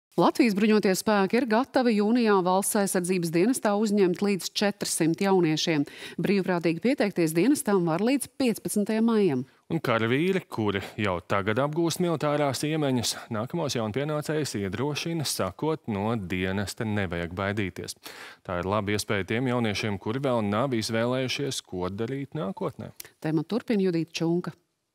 Latvijas bruņotie spēki ir gatavi jūnijā Valsts aizsardzības dienestā uzņemt līdz 400 jauniešiem. Brīvprātīgi pieteikties dienestām var līdz 15. maijam. Un karavīri, kuri jau tagad apgūst militārās iemaņas, nākamos jaunpienācējus iedrošina, sakot, no dienesta nevajag baidīties. Tā ir laba iespēja tiem jauniešiem, kuri vēl nav izvēlējušies, ko darīt nākotnē. Tēmu turpina Judīta Čunka.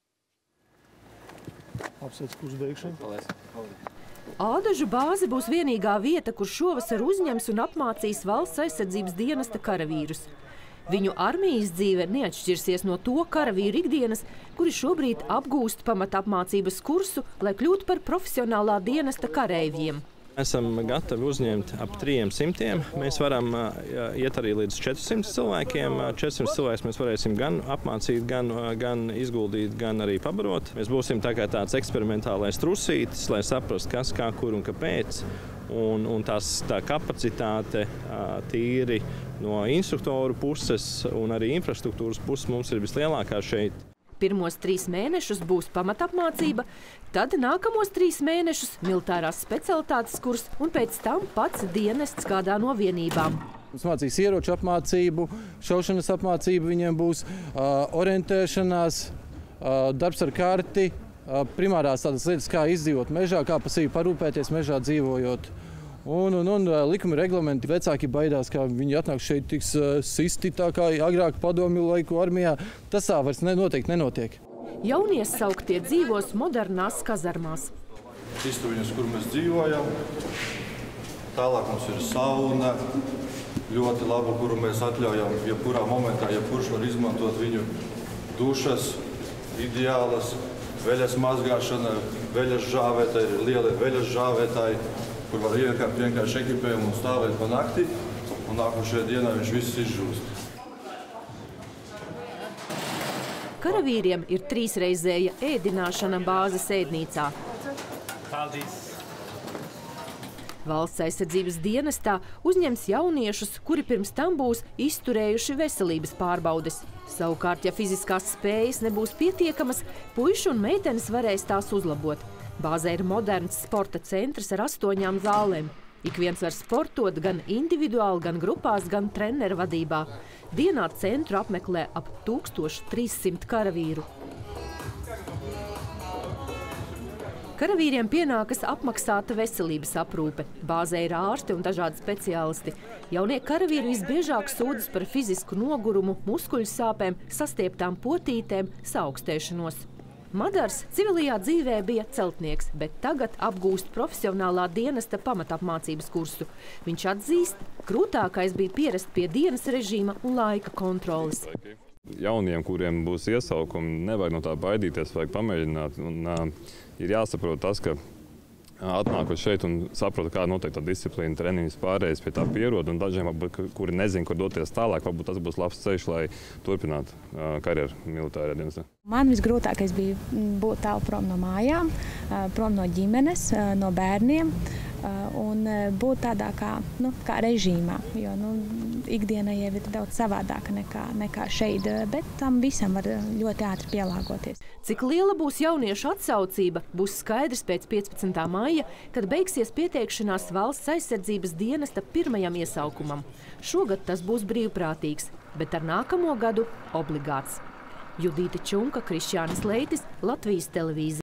Apsēc kursu beigšanu. Ādažu bāze būs vienīgā vieta, kur šovasar uzņems un apmācīs Valsts aizsardzības dienesta karavīrus. Viņu armijas dzīve neatšķirsies no to karavīru ikdienas, kuri šobrīd apgūst pamatapmācības kursu, lai kļūtu par profesionālā dienesta kareivjiem. Esam gatavi uzņemt ap 300. Mēs varam iet arī līdz 400 cilvēkiem. 400 cilvēkus mēs varēsim gan apmācīt, gan izguldīt, gan arī pabarot. Mēs būsim tā kā tāds eksperimentālais trusītis, lai saprastu, kas, kā, kur un kāpēc. Un tā kapacitāte tīri no instruktoru puses un arī infrastruktūras puses mums ir vislielākā šeit. Pirmos 3 mēnešus būs pamatapmācība, tad nākamos 3 mēnešus militārās specialitātes kurs un pēc tam pats dienests kādā no vienībām. Mums mācīs ieroču apmācību, šaušanas apmācību, viņiem būs orientēšanās, darbs ar karti, primārās tādas lietas, kā izdzīvot mežā, kā pa sevi parūpēties mežā dzīvojot. Un likumi reglamenti vecāki baidās, ka viņi atnāk šeit tiks sisti tā kā agrāk padomju laiku armijā. Tas tā vairs noteikti nenotiek. Jaunie sauktie dzīvos modernās kazarmās. Istabiņas, kur mēs dzīvojam. Tālāk mums ir sauna, ļoti laba, kuru mēs atļaujam, jebkurā momentā, jebkurš var izmantot viņu dušas, ideālas, veļas mazgāšana, veļas žāvētāji, ir lieli veļas žāvētāji, kur var iekārt vienkārši ekipējumu un stāvēt pa nakti, un nākošajā dienā viņš viss izžūst. Karavīriem ir 3-reizēja ēdināšana bāzes ēdnīcā. Paldies! Valsts aizsardzības dienestā uzņems jauniešus, kuri pirms tam būs izturējuši veselības pārbaudes. Savukārt, ja fiziskās spējas nebūs pietiekamas, puiši un meitenes varēs tās uzlabot. Bāzē ir moderns sporta centrs ar 8 zālēm. Ik viens var sportot gan individuāli, gan grupās, gan treneru vadībā. Dienā centru apmeklē ap 1300 karavīru. Karavīriem pienākas apmaksāta veselības aprūpe. Bāzē ir ārsti un dažādi speciālisti. Jaunie karavīri visbiežāk sūdzas par fizisku nogurumu, muskuļu sāpēm, sastieptām potītēm, saaugstēšanos. Madars civilajā dzīvē bija celtnieks, bet tagad apgūst profesionālā dienesta pamatapmācības kursu. Viņš atzīst, grūtākais bija pierast pie dienas režīma un laika kontroles. Jauniem, kuriem būs iesaukumi, nevajag no tā baidīties, vajag pamēģināt. Un, ir jāsaprot tas, ka atnākot šeit un saprot, kā notiek tā disciplīna, treniņas pārējais pie tā pierod, un dažiem, kuri nezin, kur doties tālāk, varbūt tas būs labs ceļš, lai turpinātu karjeru militārajā dienestā. Man visgrūtākais bija būt tālu prom no mājām, prom no ģimenes, no bērniem un būt tādā kā režīmā, jo ikdiena jau ir daudz savādāka nekā šeit, bet tam visam var ļoti ātri pielāgoties. Cik liela būs jauniešu atsaucība, būs skaidrs pēc 15. maija, kad beigsies pieteikšanās Valsts aizsardzības dienesta pirmajam iesaukumam. Šogad tas būs brīvprātīgs, bet ar nākamo gadu obligāts. Judīta Čunka, Krišjānis Leitis, Latvijas televīzija.